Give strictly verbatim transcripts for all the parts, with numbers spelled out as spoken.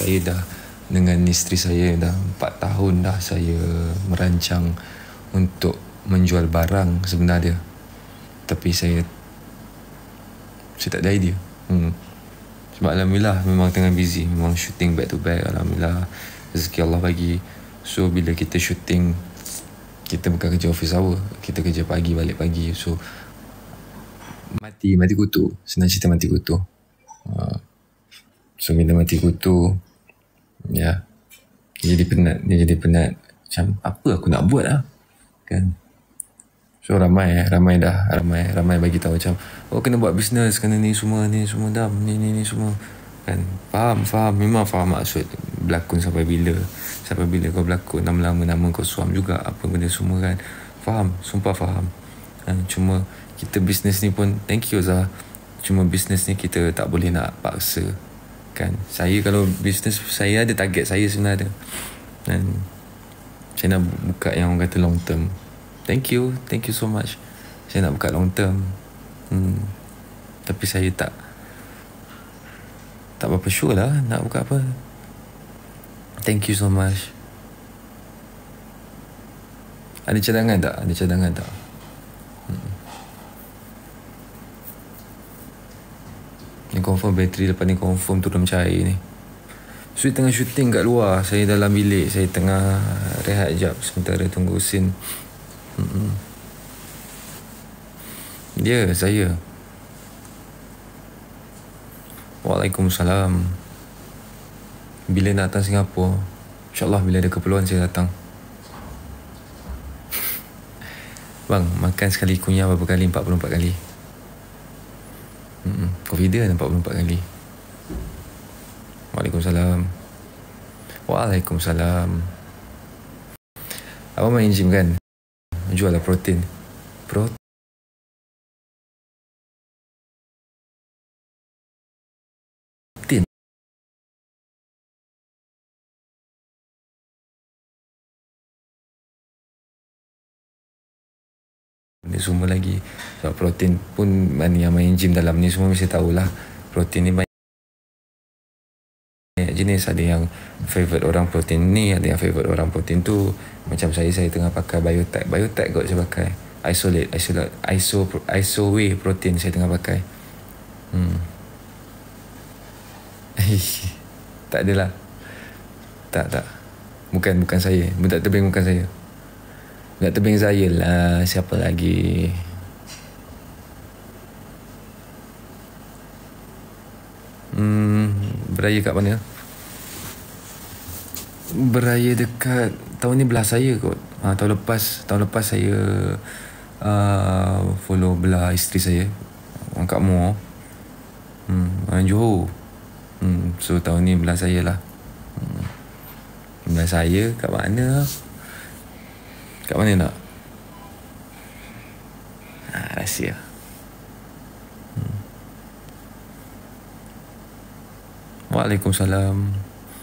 Saya dah dengan isteri saya dah empat tahun dah saya merancang untuk menjual barang sebenarnya. Tapi saya saya tak ada idea. Hmm. Sebab Alhamdulillah memang tengah busy, memang shooting back to back. Alhamdulillah rezeki Allah bagi. So bila kita shooting, kita bukan kerja office hour, kita kerja pagi balik pagi. So mati mati kutu, senang cerita mati kutu. uh, So bila mati kutu, ya, dia jadi penat. Dia jadi penat macam apa aku nak buat lah, kan. So ramai Ramai dah Ramai ramai bagi tahu macam, oh kena buat bisnes, kena ni semua, ni semua dah, ni ni ni semua, kan. Faham Faham Memang faham maksud berlakon sampai bila. Sampai bila kau berlakon, lama-lama nama kau suam juga, apa benda semua, kan. Faham, sumpah faham. kan? Cuma kita bisnes ni pun, thank you Zah, cuma bisnes ni kita tak boleh nak paksa, kan. Saya kalau bisnes, saya ada target saya sebenarnya, dan saya nak buka yang orang kata long term. Thank you, thank you so much. Saya nak buka long term. Hmm. Tapi saya tak tak berapa sure lah nak buka apa. Thank you so much. Ada cadangan tak? Ada cadangan tak? Hmm. Ni confirm bateri lepas ni confirm turun cair ni. So tengah shooting kat luar, saya dalam bilik, saya tengah rehat jap sementara tunggu scene. Hmm. Ya, yeah, saya. Waalaikumsalam. Bila nak datang Singapura? InsyaAllah bila ada keperluan saya datang. Bang, makan sekali kunyah berapa kali? empat puluh empat kali. Hmm, confident empat puluh empat kali. Waalaikumsalam. Waalaikumsalam. Abang main gym kan? Jual lah protein. Protein. Ni semua lagi. Sebab protein pun, mana yang main gym dalam ni semua mesti tahulah. Protein ni banyak jenis. Ada yang favourite orang protein ni, ada yang favourite orang protein tu. Macam saya, saya tengah pakai Biotech. Biotech kot saya pakai. Isolate, isolate, iso, iso whey protein saya tengah pakai. Hmm. Tak adalah. Tak, tak. Bukan, bukan saya. Budak tebing bukan saya. Budak tebing saya lah. Siapa lagi? Hmm, beraya kat mana? Beraya dekat, tahun ni belah saya kot. Ha, tahun lepas, tahun lepas saya uh, follow belah isteri saya, orang kat Muar. Hmm, orang Johor. Hmm, so tahun ni belah saya lah. Hmm. Belah saya kat mana? Kat mana nak? Ha, rahsia. Hmm. Waalaikumsalam.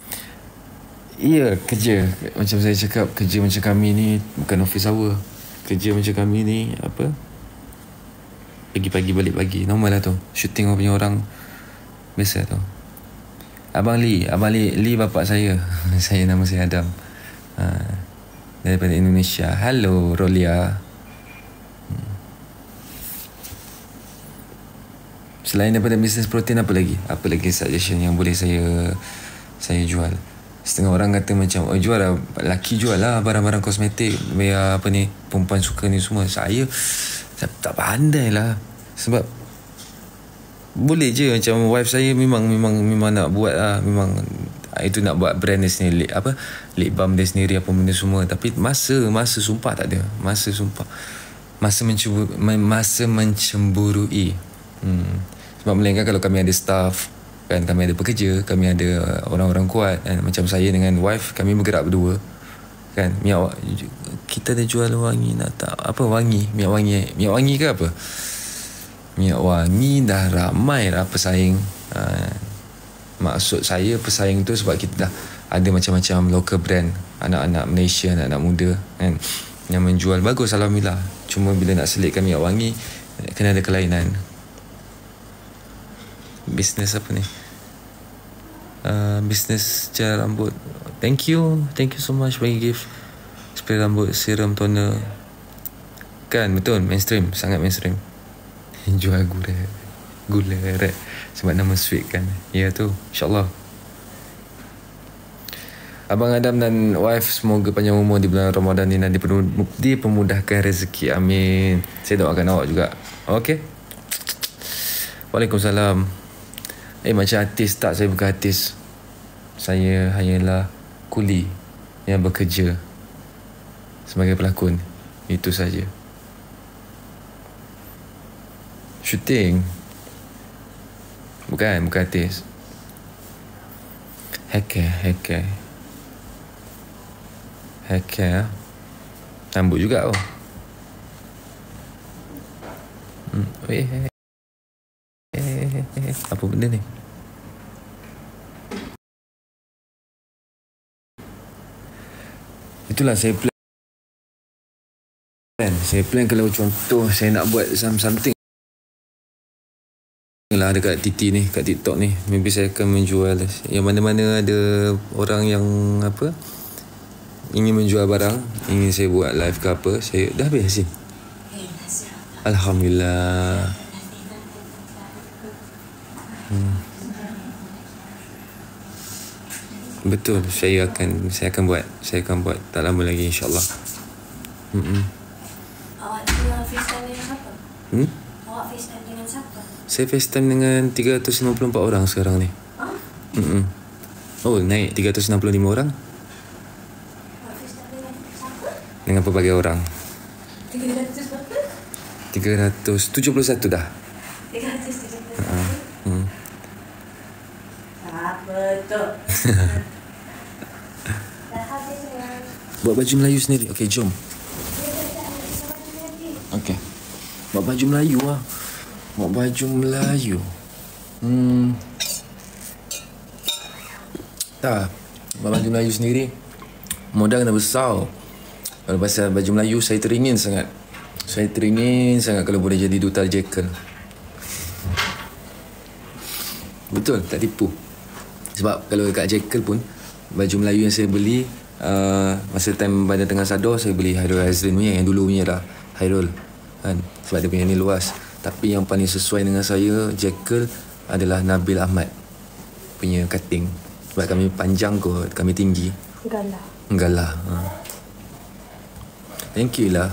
Ya, kerja. Macam saya cakap, kerja macam kami ni bukan office hour. Kerja macam kami ni, apa? Pagi-pagi balik pagi. Normal lah tu. Shooting orang punya orang. Biasa tu. Abang Lee. Abang Lee, Lee bapak saya. Saya nama saya Adam. Ha, daripada Indonesia. Hello, Rolia. Hmm. Selain daripada bisnes protein, apa lagi? Apa lagi suggestion yang boleh saya saya jual? Setengah orang kata macam, oh jual lah, lelaki jual lah barang-barang kosmetik, biar apa ni, perempuan suka ni semua. Saya, saya tak pandai lah. Sebab boleh je macam wife saya memang memang memang nak buat lah, memang itu nak buat brand dia sendiri, lip, apa, lip balm dia sendiri, apa benda semua. Tapi masa, masa sumpah tak ada. Masa sumpah. Masa mencemburu, masa mencemburui. Hmm. Sebab melainkan kalau kami ada staff, kan, kami ada pekerja, kami ada orang-orang kuat, kan? Macam saya dengan wife, kami bergerak berdua, kan. Minyak, kita ada jual wangi, nak tak apa wangi, minyak wangi, minyak wangi ke apa, minyak wangi dah ramai lah pesaing. Ha, maksud saya pesaing tu sebab kita dah ada macam-macam local brand, anak-anak Malaysia, anak-anak muda, kan, yang menjual bagus, alhamdulillah. Cuma bila nak selitkan minyak wangi, kena ada kelainan. Bisnes apa ni? uh, bisnes gel rambut. Thank you. Thank you so much bagi gift spray rambut, serum, toner. Kan betul, mainstream, sangat mainstream. Jual gula Gula red sebab nama sweet kan. Ya tu, insyaAllah. Abang Adam dan wife semoga panjang umur di bulan Ramadan ni dan dipermudahkan rezeki. Amin. Saya doakan awak juga. Okey. Waalaikumsalam. Eh macam artis tak? Saya bukan artis. Saya hanyalah kuli yang bekerja sebagai pelakon. Itu saja. Shooting. Bukan, bukan artis. Hacker, hacker. Hacker. Rambut juga oh. Hmm. Eh, eh, eh, eh. Apa benda ni? Itulah saya plan. Saya plan kalau contoh saya nak buat something lah dekat T T ni, kat TikTok ni, maybe saya akan menjual yang mana-mana ada orang yang apa ingin menjual barang, ingin saya buat live ke apa, saya dah habis sih. Alhamdulillah. Hmm. Betul, saya akan saya akan buat, saya akan buat tak lama lagi insya-Allah. Hmm. Awak tengah FaceTime dengan siapa? Hmm? Awak FaceTime dengan siapa? Saya FaceTime dengan tiga ratus lima puluh empat orang sekarang ni. Huh? Hmm. Oh, naik tiga ratus enam puluh lima orang. Awak FaceTime dengan siapa? Dengan pelbagai orang. tiga ratus berapa? tiga ratus tujuh puluh satu dah. tiga ratus tujuh puluh satu. Uh, hmm. Apa tu? Dah habis sayang. Buat baju Melayu sendiri. Okey, jom. Okey. Buat baju Melayu lah. Buat baju Melayu. Hmm. Tak. Buat baju Melayu sendiri. Modal kena besar. Kalau pasal baju Melayu, saya teringin sangat. Saya teringin sangat kalau boleh jadi duta Jekyll. Betul, tak tipu. Sebab kalau dekat Jekyll pun, baju Melayu yang saya beli, uh, masa time Bandar Tengah Sadar, saya beli Hairul Azrin punya, yang dulu punya dah. Hairul. Kan? Sebab dia punya ni luas. Tapi yang paling sesuai dengan saya, Jekyll, adalah Nabil Ahmad punya cutting. Sebab kami panjang kot, kami tinggi. Enggak lah. Enggak lah. Ha. Thank you lah.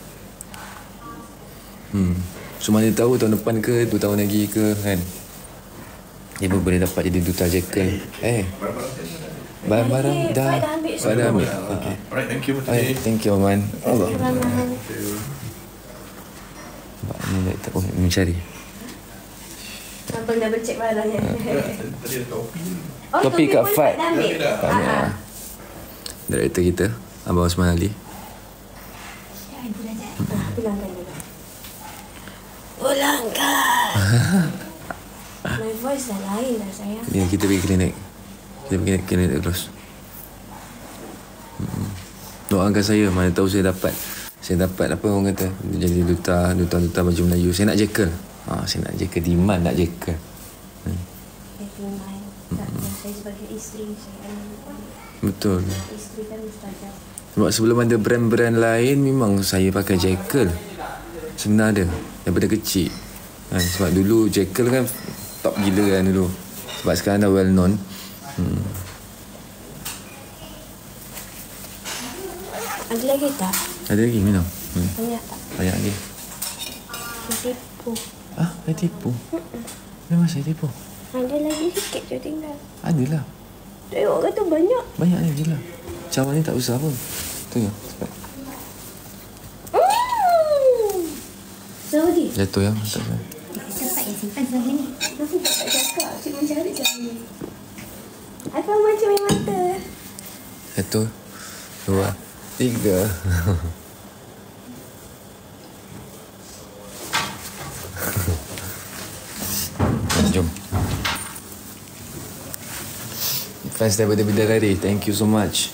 Hmm. So mana tahu tahun depan ke, dua tahun lagi ke kan. Dia pun boleh dapat jadi duta Jekyll. Eh. Barang-barang dah. Dah, dah ambil. Okay. Alright, thank you. Alright, thank you Aman. Allah. Thank you. Nampak ni dah tak boleh mencari. Abang dah bercek barangnya. Tadi ada topi. Oh, Topi kat pun Fat. Fat dah ambil? Tak ambil lah. Director kita, Abang Osman Ali. Ulangkan juga. Ulangkan. My voice dah lain dah sayang. Ni kita pergi klinik. Kita pergi klinik terus. Hmm. Doakan saya, mana tahu saya dapat. Saya dapat apa orang kata, jadi duta, duta-duta baju Melayu. Saya nak Jekyll. Ha, saya nak Jekyll. Demand nak Jekyll. Hmm. Saya demand. Tak, saya sebagai isteri saya. Betul. Isteri kan mustajab. Sebab sebelum ada brand-brand lain, memang saya pakai Jekyll. Sebenarnya daripada kecil. Kan? Sebab dulu Jekyll kan top gila kan dulu. Sebab sekarang dah well known. Hmm. Ada lagi tak? Ada lagi minum? Hmm. Banyak tak? Banyak lagi. Saya tipu. Ah, saya tipu? Memang saya tipu. Ada lagi sikit je tinggal. Adalah. Tengok kata banyak. Banyak lagi lah. Cawan ni tak besar pun. Tu ya. Cepat. Mm. Saudi. Jatuh yang. Tak apa. Tempat yang simpan selama ni. Kenapa tak cakap? Cik mencari selama ni. Apa macam yang mata? Satu. Dua. Tiga. Jom. Fans daripada Bidadari, thank you so much.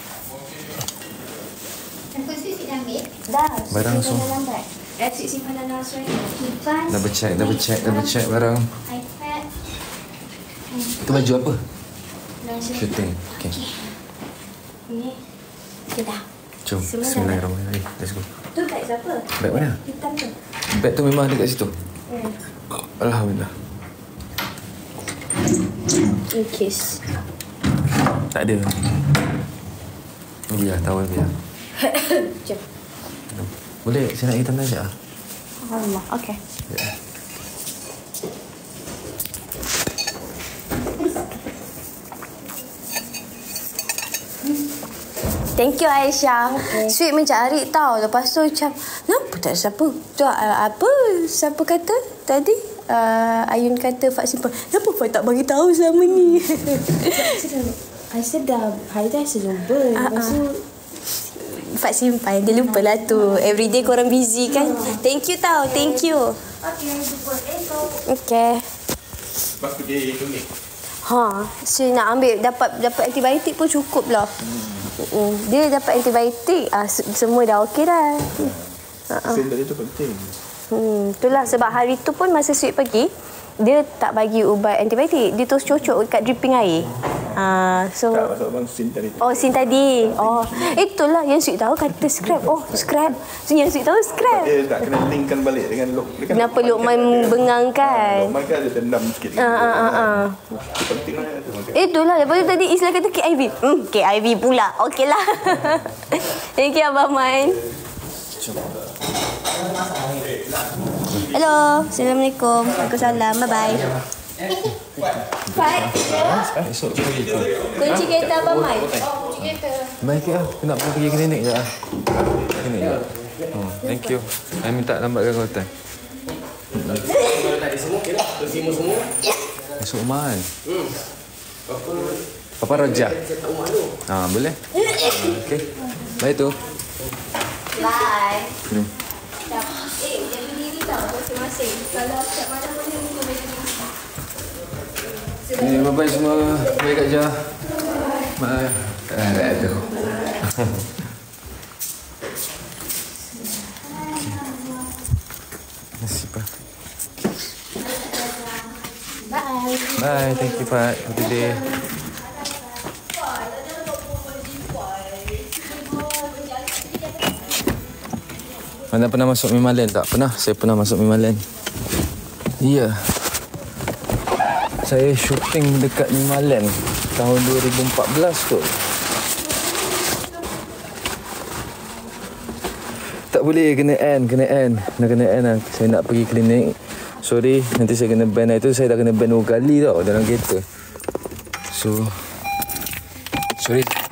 Dah. Barang simpan semua. dalam beg. Dah cik simpan dalam surat. Kipas. Double check, double check, double check barang. iPad. Itu baju apa? Shooting. Okay. Ini. Okay dah. Jom. Bismillahirrahmanirrahim. Let's go. Tu beg siapa? Beg mana? Hitam tu. Beg tu memang dekat situ. Hmm. Alhamdulillah. In case. Tak ada. Biar tahu biar. Jom. Boleh saya nak hitam saja. Allah. Okay. Ya. Thank you Aisyah. Okay. Sweet mencari tau. Lepas tu macam, kenapa tak ada siapa? Tu uh, apa? Siapa kata tadi? Uh, Ayun kata Fak simpan. Kenapa Fak tak bagi tahu selama ni? Aisyah dah, hari tu Aisyah jumpa. Lepas tu Fak simpan. Dia lupa lah tu. Everyday korang busy kan? Thank you tau. Thank you. okay, jumpa esok. Okay. Lepas tu dia klinik. Ha, so nak ambil dapat dapat antibiotik pun cukup lah. Hmm. Dia dapat antibiotik, ah, semua dah okey dah. Ha. Sen tadi tu penting. Hmm, itulah sebab hari tu pun masa Sweet pergi, dia tak bagi ubat antibiotik. Dia terus cocok dekat dripping air. Ha, so Tak, pasal abang Sen tadi tu. Oh, sin tadi. Oh, itulah yang Sweet tahu kata scrap. Oh, scrap. So yang Sweet tahu scrap. Dia tak kena linkkan balik dengan Luk. Dia kan Kenapa Luqman bengang kan? Lukman kan ada dendam sikit. Ah, ah, ah, ah. Penting lah tu. Itulah. Lepas tu tadi Isla kata K I V. Hmm, K I V pula. Okeylah. Thank you Abang Man. Hello. Assalamualaikum. Waalaikumsalam. Bye-bye. Fat. Esok pergi tu. Kunci kereta Abang Man. Baik ke ah? Aku nak pergi klinik je ah. Klinik je. Oh, thank you. Saya minta lambatkan kau time. Kalau tak ada semua, okey lah. Terima semua. Esok Maan. Hmm. Papa Raja. Saya tak rumah tu. Ah, boleh? Okey. Baik tu. Bye. Hmm. Eh, jaga diri tau masing-masing. Kalau tak mana-mana ni kau boleh Ni bye-bye semua. Baik Kak Jah. Bye. Ah, tak ada. Nasib lah. Bye. Bye. Thank you Pak. Have a good day. Anda pernah masuk Mimalen tak? Pernah. Saya pernah masuk Mimalen. Ya. Saya syuting dekat Mimalen tahun dua ribu empat belas tu. Tak boleh, kena end, kena end. Nak kena end lah. Saya nak pergi klinik. Sorry, nanti saya kena ban itu. Saya dah kena ban dua kali tau dalam kereta. So, sorry.